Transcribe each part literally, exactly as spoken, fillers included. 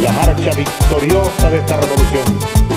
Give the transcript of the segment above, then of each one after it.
la marcha victoriosa de esta revolución.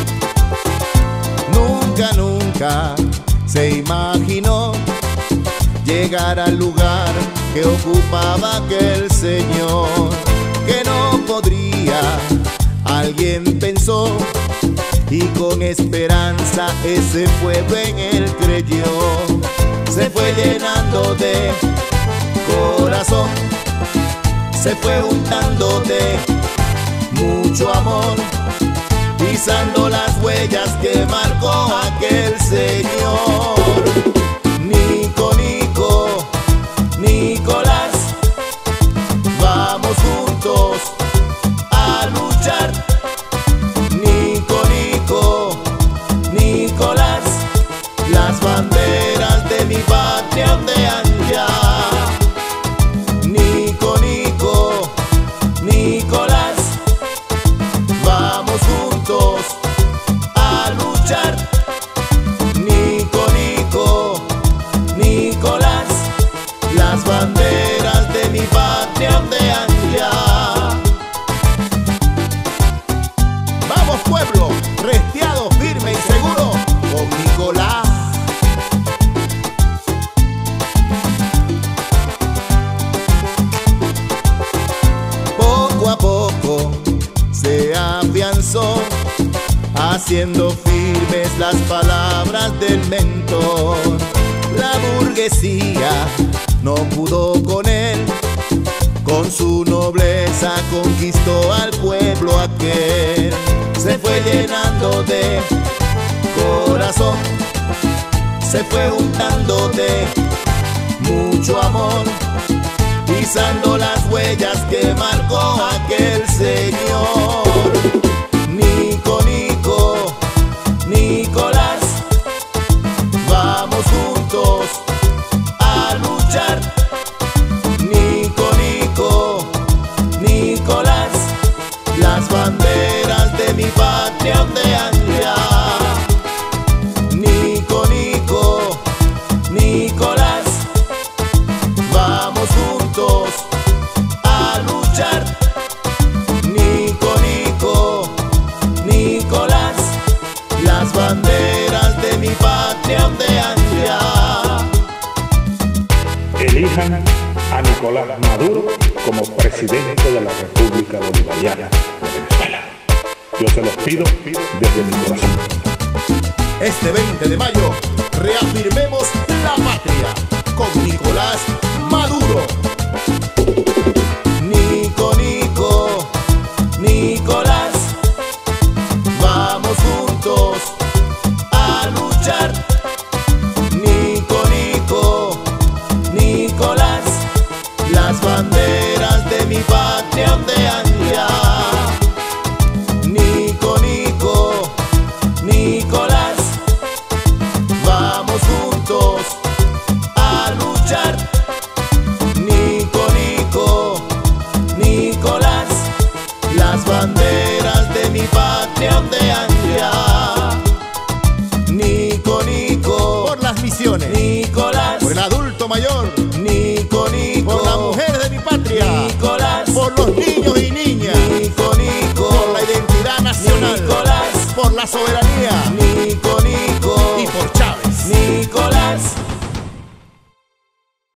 Nunca, nunca se imaginó llegar al lugar que ocupaba aquel señor, que no podría, alguien pensó, y con esperanza ese pueblo en él creyó. Se fue llenando de corazón, se fue untando de mucho amor, pisando las huellas que marcó aquel señor. Nico, Nico, Nicolás, vamos juntos a luchar. Nico, Nico, Nicolás, las banderas de mi patria ondean ya. Nico, Nico, Nicolás, vamos juntos a luchar. Nico, Nico, Nicolás, las banderas de mi patria ondean ya. Vamos pueblo, restiado, firme y seguro, con Nicolás. Poco a poco se afianzó, haciendo firmes las palabras del mentor. La burguesía no pudo con él, con su nobleza conquistó al pueblo aquel. Se fue llenando de corazón, se fue untando de mucho amor, pisando las huellas que marcó aquel señor. Nico, Nico, Nicolás, vamos juntos a luchar. Nico, Nico, Nicolás, las banderas de mi patria ondean ya. Nico, Nico, Nicolás, vamos juntos a luchar. Nico, Nico, Nicolás, las banderas de mi patria ondean ya. Elijan a Nicolás Maduro como presidente de la República Bolivariana de Venezuela. Yo se los pido desde mi corazón. Este veinte de mayo, reafirmemos la patria con Nicolás Maduro. Nico, Nico, Nicolás, vamos juntos a luchar. Nico, Nico, Nicolás, las banderas de mi patria ondean ya. Nico, Nico, Nicolás, vamos juntos a luchar. Nico, Nico, Nicolás, las banderas de mi patria ondean ya. Nico, Nico, por las misiones. Nicolás, por el adulto mayor. Nico, Nico, por la mujer de mi patria. Nicolás, por los niños y niñas. Nico, Nico, por la identidad nacional. Nicolás, por la soberanía.